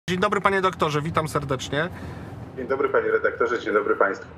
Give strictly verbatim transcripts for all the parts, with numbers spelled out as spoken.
Dzień dobry, panie doktorze, witam serdecznie. Dzień dobry, panie redaktorze, dzień dobry państwu.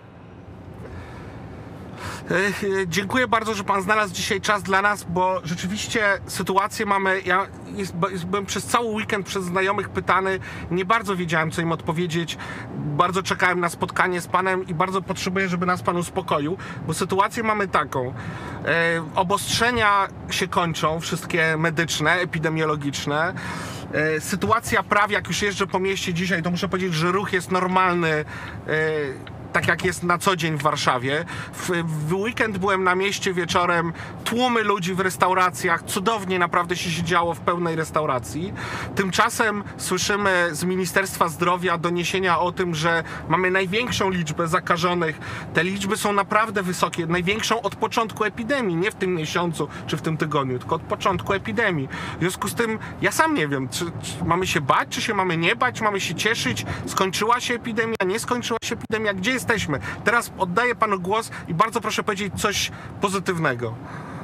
Dziękuję bardzo, że pan znalazł dzisiaj czas dla nas, bo rzeczywiście sytuację mamy, ja jest, byłem przez cały weekend przez znajomych pytany, nie bardzo wiedziałem, co im odpowiedzieć, bardzo czekałem na spotkanie z panem i bardzo potrzebuję, żeby nas pan uspokoił, bo sytuację mamy taką, e, obostrzenia się kończą, wszystkie medyczne, epidemiologiczne, e, sytuacja praw, jak już jeżdżę po mieście dzisiaj, to muszę powiedzieć, że ruch jest normalny, e, tak jak jest na co dzień w Warszawie. W, w weekend byłem na mieście wieczorem, tłumy ludzi w restauracjach, cudownie naprawdę się siedziało w pełnej restauracji. Tymczasem słyszymy z Ministerstwa Zdrowia doniesienia o tym, że mamy największą liczbę zakażonych. Te liczby są naprawdę wysokie, największą od początku epidemii, nie w tym miesiącu czy w tym tygodniu, tylko od początku epidemii. W związku z tym ja sam nie wiem, czy, czy mamy się bać, czy się mamy nie bać, czy mamy się cieszyć, skończyła się epidemia, nie skończyła się epidemia, gdzie jest jesteśmy. Teraz oddaję panu głos i bardzo proszę powiedzieć coś pozytywnego.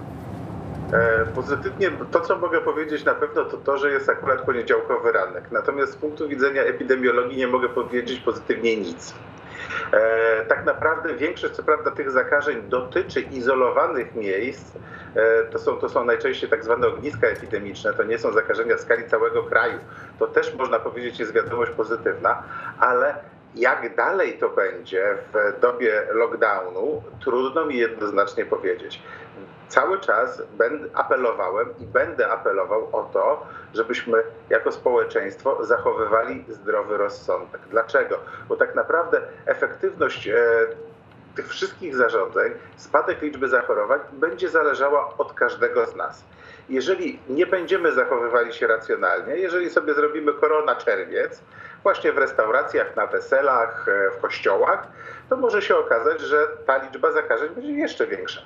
E, pozytywnie, to co mogę powiedzieć na pewno to to, że jest akurat poniedziałkowy ranek. Natomiast z punktu widzenia epidemiologii nie mogę powiedzieć pozytywnie nic. E, tak naprawdę większość co prawda tych zakażeń dotyczy izolowanych miejsc. E, to, są, to są najczęściej tak zwane ogniska epidemiczne, to nie są zakażenia w skali całego kraju. To też można powiedzieć jest wiadomość pozytywna, ale jak dalej to będzie w dobie lockdownu, trudno mi jednoznacznie powiedzieć. Cały czas będę, apelowałem i będę apelował o to, żebyśmy jako społeczeństwo zachowywali zdrowy rozsądek. Dlaczego? Bo tak naprawdę efektywność e, tych wszystkich zarządzeń, spadek liczby zachorowań będzie zależała od każdego z nas. Jeżeli nie będziemy zachowywali się racjonalnie, jeżeli sobie zrobimy korona czerwiec, właśnie w restauracjach, na weselach, w kościołach, to może się okazać, że ta liczba zakażeń będzie jeszcze większa.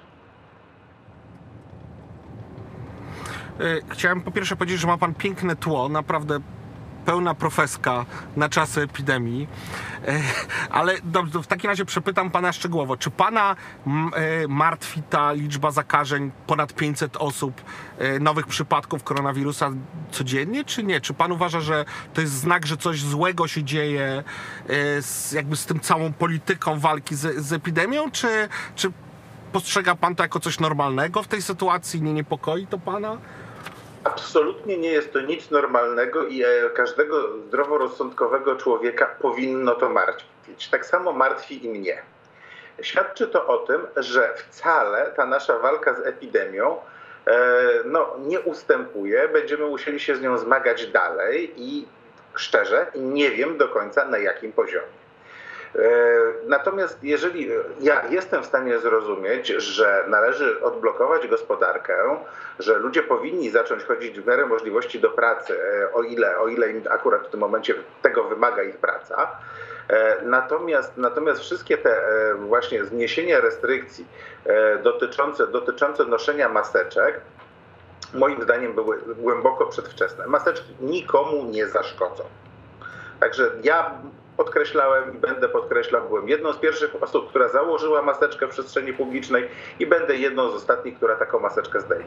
Chciałem po pierwsze powiedzieć, że ma pan piękne tło, naprawdę pełna profeska na czasy epidemii, ale dobrze, w takim razie przepytam pana szczegółowo, czy pana martwi ta liczba zakażeń, ponad pięćset osób, nowych przypadków koronawirusa codziennie, czy nie? Czy pan uważa, że to jest znak, że coś złego się dzieje z, jakby z tym całą polityką walki z, z epidemią, czy, czy postrzega pan to jako coś normalnego w tej sytuacji? Nie niepokoi to pana? Absolutnie nie jest to nic normalnego i każdego zdroworozsądkowego człowieka powinno to martwić. Tak samo martwi i mnie. Świadczy to o tym, że wcale ta nasza walka z epidemią no, nie ustępuje. Będziemy musieli się z nią zmagać dalej i szczerze nie wiem do końca na jakim poziomie. Natomiast jeżeli ja jestem w stanie zrozumieć, że należy odblokować gospodarkę, że ludzie powinni zacząć chodzić w miarę możliwości do pracy, o ile, o ile im akurat w tym momencie tego wymaga ich praca, natomiast, natomiast wszystkie te właśnie zniesienia restrykcji dotyczące, dotyczące noszenia maseczek moim zdaniem były głęboko przedwczesne. Maseczki nikomu nie zaszkodzą. Także ja podkreślałem i będę podkreślał, byłem jedną z pierwszych osób, która założyła maseczkę w przestrzeni publicznej i będę jedną z ostatnich, która taką maseczkę zdejmie.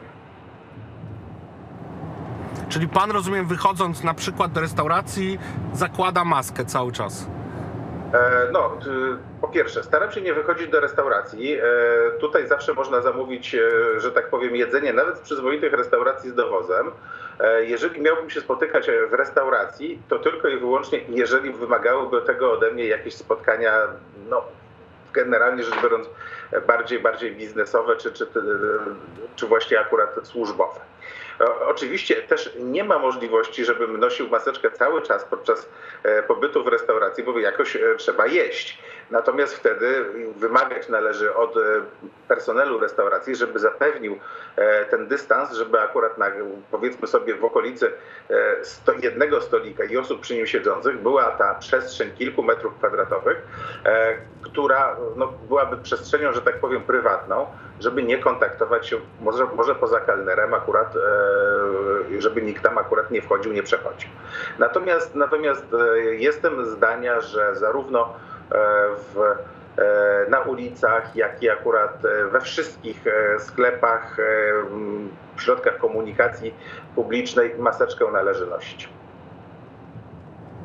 Czyli pan, rozumiem, wychodząc na przykład do restauracji, zakłada maskę cały czas? No, po pierwsze, staram się nie wychodzić do restauracji. Tutaj zawsze można zamówić, że tak powiem, jedzenie nawet z przyzwoitych restauracji z dowozem. Jeżeli miałbym się spotykać w restauracji, to tylko i wyłącznie, jeżeli wymagałyby tego ode mnie jakieś spotkania, no generalnie rzecz biorąc, bardziej, bardziej biznesowe, czy, czy, czy właśnie akurat służbowe. Oczywiście też nie ma możliwości, żebym nosił maseczkę cały czas podczas pobytu w restauracji, bo jakoś trzeba jeść. Natomiast wtedy wymagać należy od personelu restauracji, żeby zapewnił ten dystans, żeby akurat na, powiedzmy sobie w okolicy sto, jednego stolika i osób przy nim siedzących była ta przestrzeń kilku metrów kwadratowych, która no, byłaby przestrzenią, że tak powiem, prywatną, żeby nie kontaktować się, może, może poza kelnerem akurat, żeby nikt tam akurat nie wchodził, nie przechodził. Natomiast, natomiast jestem zdania, że zarówno w, na ulicach, jak i akurat we wszystkich sklepach, w środkach komunikacji publicznej maseczkę należy nosić.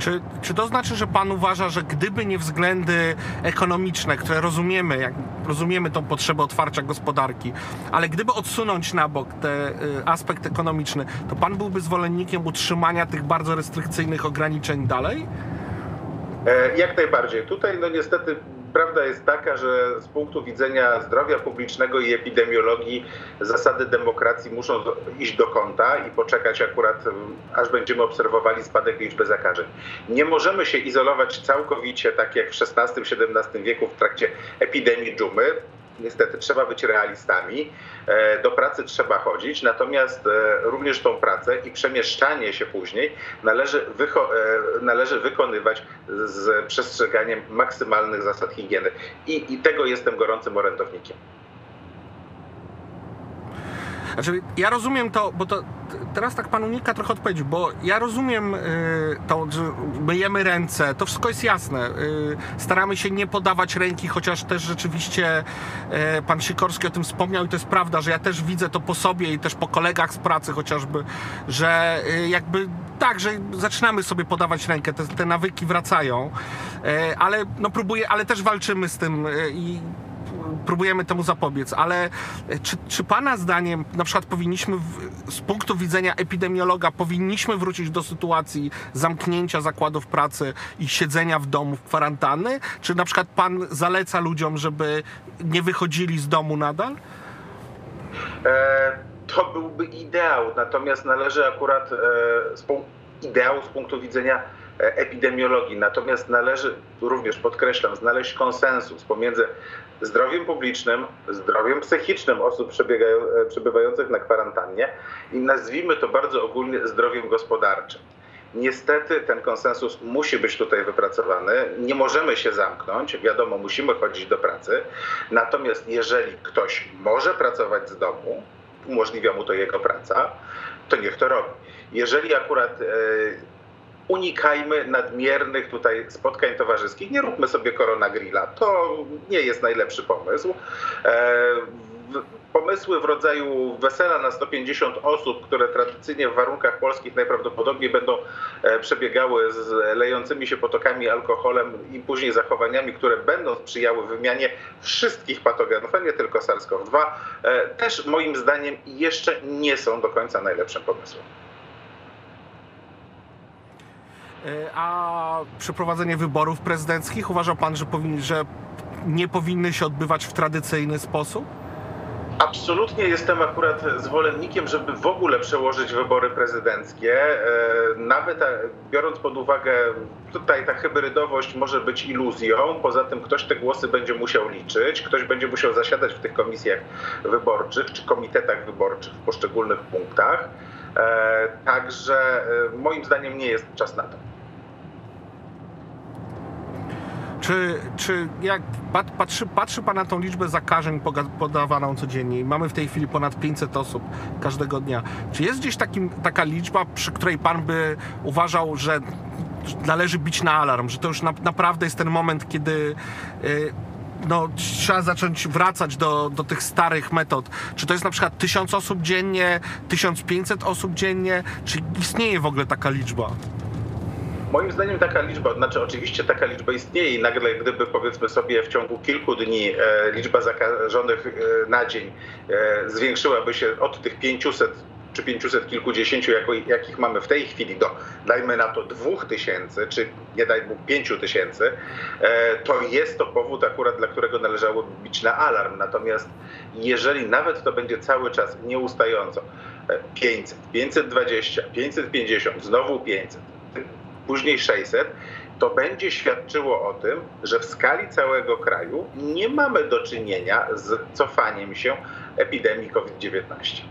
Czy, czy to znaczy, że pan uważa, że gdyby nie względy ekonomiczne, które rozumiemy, jak rozumiemy tą potrzebę otwarcia gospodarki, ale gdyby odsunąć na bok ten aspekt ekonomiczny, to pan byłby zwolennikiem utrzymania tych bardzo restrykcyjnych ograniczeń dalej? E, jak najbardziej. Tutaj no niestety prawda jest taka, że z punktu widzenia zdrowia publicznego i epidemiologii zasady demokracji muszą iść do kąta i poczekać akurat, aż będziemy obserwowali spadek liczby zakażeń. Nie możemy się izolować całkowicie, tak jak w szesnastym siedemnastym wieku w trakcie epidemii dżumy. Niestety trzeba być realistami, do pracy trzeba chodzić, natomiast również tą pracę i przemieszczanie się później należy, wycho- należy wykonywać z przestrzeganiem maksymalnych zasad higieny. I, i tego jestem gorącym orędownikiem. Znaczy, ja rozumiem to, bo to teraz tak pan unika trochę odpowiedzi, bo ja rozumiem y, to, że myjemy ręce, to wszystko jest jasne. Y, staramy się nie podawać ręki, chociaż też rzeczywiście y, pan Sikorski o tym wspomniał i to jest prawda, że ja też widzę to po sobie i też po kolegach z pracy chociażby, że y, jakby tak, że zaczynamy sobie podawać rękę, te, te nawyki wracają, y, ale no próbuję, ale też walczymy z tym y, i próbujemy temu zapobiec, ale czy, czy pana zdaniem na przykład powinniśmy w, z punktu widzenia epidemiologa powinniśmy wrócić do sytuacji zamknięcia zakładów pracy i siedzenia w domu w kwarantanny? Czy na przykład pan zaleca ludziom, żeby nie wychodzili z domu nadal? E, to byłby ideał, natomiast należy akurat e, z punktu, ideału z punktu widzenia epidemiologii, natomiast należy, również podkreślam, znaleźć konsensus pomiędzy zdrowiem publicznym, zdrowiem psychicznym osób przebywających na kwarantannie i nazwijmy to bardzo ogólnie zdrowiem gospodarczym. Niestety ten konsensus musi być tutaj wypracowany. Nie możemy się zamknąć, wiadomo, musimy chodzić do pracy. Natomiast jeżeli ktoś może pracować z domu, umożliwia mu to jego praca, to niech to robi. Jeżeli akurat e, unikajmy nadmiernych tutaj spotkań towarzyskich, nie róbmy sobie korona grilla, to nie jest najlepszy pomysł. E, Pomysły w rodzaju wesela na sto pięćdziesiąt osób, które tradycyjnie w warunkach polskich najprawdopodobniej będą przebiegały z lejącymi się potokami alkoholem i później zachowaniami, które będą sprzyjały wymianie wszystkich patogenów, a nie tylko SARS-CoV dwa, też moim zdaniem jeszcze nie są do końca najlepszym pomysłem. A przeprowadzenie wyborów prezydenckich uważa pan, że, powin, że nie powinny się odbywać w tradycyjny sposób? Absolutnie jestem akurat zwolennikiem, żeby w ogóle przełożyć wybory prezydenckie. Nawet biorąc pod uwagę, tutaj ta hybrydowość może być iluzją. Poza tym ktoś te głosy będzie musiał liczyć, ktoś będzie musiał zasiadać w tych komisjach wyborczych czy komitetach wyborczych w poszczególnych punktach. Także moim zdaniem nie jest czas na to. Czy, czy jak patrzy, patrzy pan na tą liczbę zakażeń podawaną codziennie? Mamy w tej chwili ponad pięćset osób każdego dnia. Czy jest gdzieś takim, taka liczba, przy której pan by uważał, że należy bić na alarm, że to już na, naprawdę jest ten moment, kiedy yy, no, trzeba zacząć wracać do, do tych starych metod? Czy to jest na przykład tysiąc osób dziennie, tysiąc pięćset osób dziennie? Czy istnieje w ogóle taka liczba? Moim zdaniem taka liczba, znaczy oczywiście taka liczba istnieje i nagle gdyby powiedzmy sobie w ciągu kilku dni e, liczba zakażonych e, na dzień e, zwiększyłaby się od tych pięciuset czy pięciuset kilkudziesięciu, jako, jakich mamy w tej chwili, do dajmy na to dwóch tysięcy, czy nie daj Bóg pięciu tysięcy, e, to jest to powód akurat, dla którego należałoby bić na alarm. Natomiast jeżeli nawet to będzie cały czas nieustająco pięćset, pięćset dwadzieścia, pięćset pięćdziesiąt, znowu pięćset, później sześćset, to będzie świadczyło o tym, że w skali całego kraju nie mamy do czynienia z cofaniem się epidemii COVID dziewiętnaście.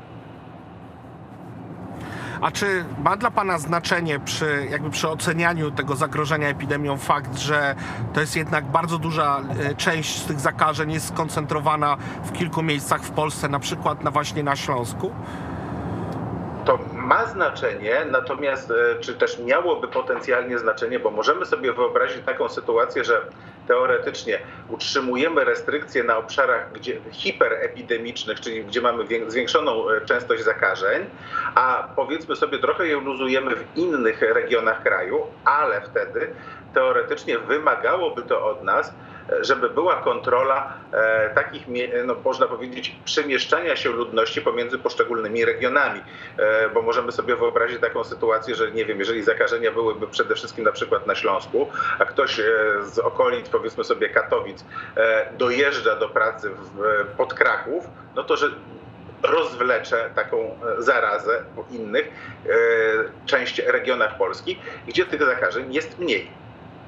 A czy ma dla pana znaczenie przy, jakby przy ocenianiu tego zagrożenia epidemią fakt, że to jest jednak bardzo duża część z tych zakażeń jest skoncentrowana w kilku miejscach w Polsce, na przykład na, właśnie na Śląsku? To ma znaczenie, natomiast czy też miałoby potencjalnie znaczenie, bo możemy sobie wyobrazić taką sytuację, że teoretycznie utrzymujemy restrykcje na obszarach gdzie, hiperepidemicznych, czyli gdzie mamy zwiększoną częstość zakażeń, a powiedzmy sobie trochę je luzujemy w innych regionach kraju, ale wtedy teoretycznie wymagałoby to od nas, żeby była kontrola e, takich, no, można powiedzieć, przemieszczania się ludności pomiędzy poszczególnymi regionami, e, bo możemy sobie wyobrazić taką sytuację, że nie wiem, jeżeli zakażenia byłyby przede wszystkim na przykład na Śląsku, a ktoś e, z okolic, powiedzmy sobie Katowic, e, dojeżdża do pracy w, pod Kraków, no to że rozwlecze taką zarazę po innych e, część regionach Polski, gdzie tych zakażeń jest mniej.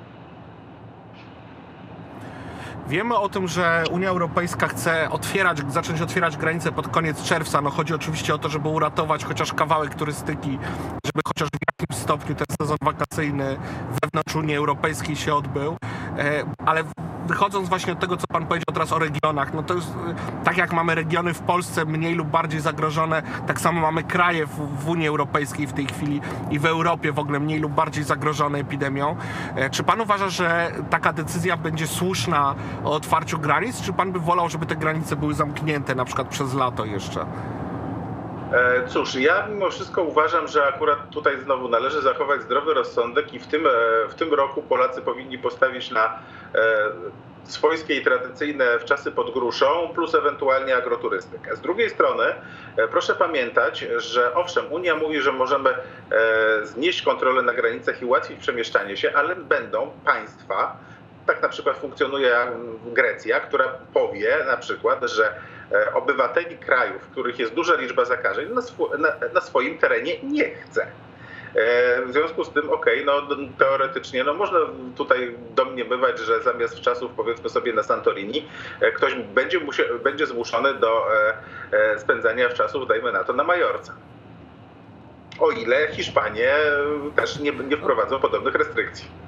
Wiemy o tym, że Unia Europejska chce otwierać, zacząć otwierać granice pod koniec czerwca. No chodzi oczywiście o to, żeby uratować chociaż kawałek turystyki, żeby chociaż w jakimś stopniu ten sezon wakacyjny wewnątrz Unii Europejskiej się odbył. Ale wychodząc właśnie od tego, co pan powiedział teraz o regionach, no to jest tak jak mamy regiony w Polsce mniej lub bardziej zagrożone, tak samo mamy kraje w, w Unii Europejskiej w tej chwili i w Europie w ogóle mniej lub bardziej zagrożone epidemią. Czy pan uważa, że taka decyzja będzie słuszna o otwarciu granic, czy pan by wolał, żeby te granice były zamknięte na przykład przez lato jeszcze? Cóż, ja mimo wszystko uważam, że akurat tutaj znowu należy zachować zdrowy rozsądek i w tym, w tym roku Polacy powinni postawić na swojskie i tradycyjne wczasy pod gruszą, plus ewentualnie agroturystykę. Z drugiej strony proszę pamiętać, że owszem, Unia mówi, że możemy znieść kontrolę na granicach i ułatwić przemieszczanie się, ale będą państwa, tak na przykład funkcjonuje Grecja, która powie na przykład, że obywateli krajów, w których jest duża liczba zakażeń, na, sw- na, na swoim terenie nie chce. W związku z tym, okej, okay, no teoretycznie no można tutaj domniemywać, że zamiast wczasów, powiedzmy sobie na Santorini, ktoś będzie, musia- będzie zmuszony do spędzania wczasów, dajmy na to, na Majorce. O ile Hiszpanie też nie, nie wprowadzą podobnych restrykcji.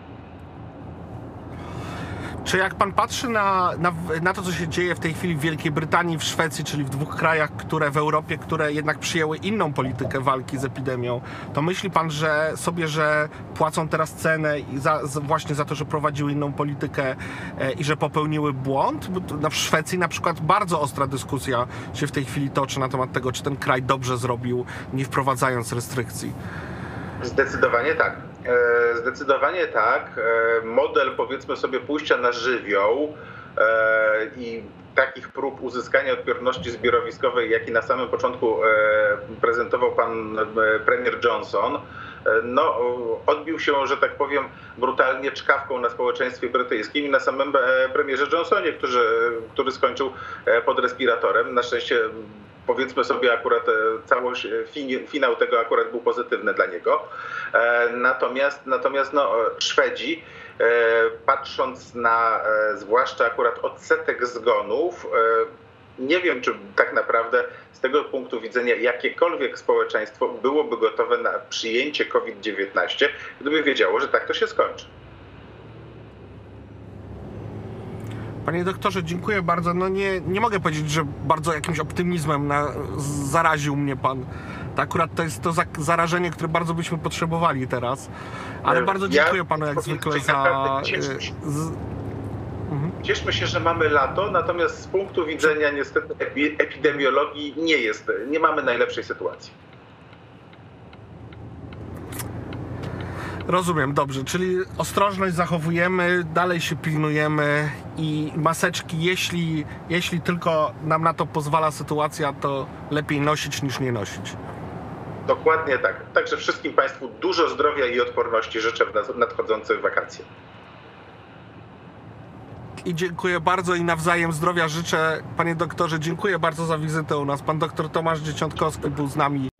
Czy jak pan patrzy na, na, na to, co się dzieje w tej chwili w Wielkiej Brytanii, w Szwecji, czyli w dwóch krajach, które w Europie, które jednak przyjęły inną politykę walki z epidemią, to myśli pan, że sobie, że płacą teraz cenę za, za, właśnie za to, że prowadziły inną politykę e, i że popełniły błąd? Bo w Szwecji na przykład bardzo ostra dyskusja się w tej chwili toczy na temat tego, czy ten kraj dobrze zrobił, nie wprowadzając restrykcji. Zdecydowanie tak. Zdecydowanie tak. Model, powiedzmy sobie, pójścia na żywioł i takich prób uzyskania odporności zbiorowiskowej, jaki na samym początku prezentował pan premier Johnson, no, odbił się, że tak powiem, brutalnie czkawką na społeczeństwie brytyjskim i na samym premierze Johnsonie, który, który skończył pod respiratorem. Na szczęście, powiedzmy sobie, akurat całość, finał tego akurat był pozytywny dla niego. Natomiast, natomiast no, Szwedzi, patrząc na zwłaszcza akurat odsetek zgonów, nie wiem, czy tak naprawdę z tego punktu widzenia jakiekolwiek społeczeństwo byłoby gotowe na przyjęcie COVID dziewiętnaście, gdyby wiedziało, że tak to się skończy. Panie doktorze, dziękuję bardzo. No nie, nie mogę powiedzieć, że bardzo jakimś optymizmem na, zaraził mnie pan. To akurat to jest to za, zarażenie, które bardzo byśmy potrzebowali teraz. Ale bardzo dziękuję ja panu jak zwykle za... Cieszmy się. Z... Mhm. Cieszmy się, że mamy lato, natomiast z punktu widzenia niestety epidemiologii nie jest, nie mamy najlepszej sytuacji. Rozumiem, dobrze, czyli ostrożność zachowujemy, dalej się pilnujemy i maseczki, jeśli, jeśli tylko nam na to pozwala sytuacja, to lepiej nosić niż nie nosić. Dokładnie tak. Także wszystkim Państwu dużo zdrowia i odporności życzę w nadchodzących wakacje. I dziękuję bardzo i nawzajem zdrowia życzę. Panie doktorze, dziękuję bardzo za wizytę u nas. Pan doktor Tomasz Dzieciątkowski był z nami.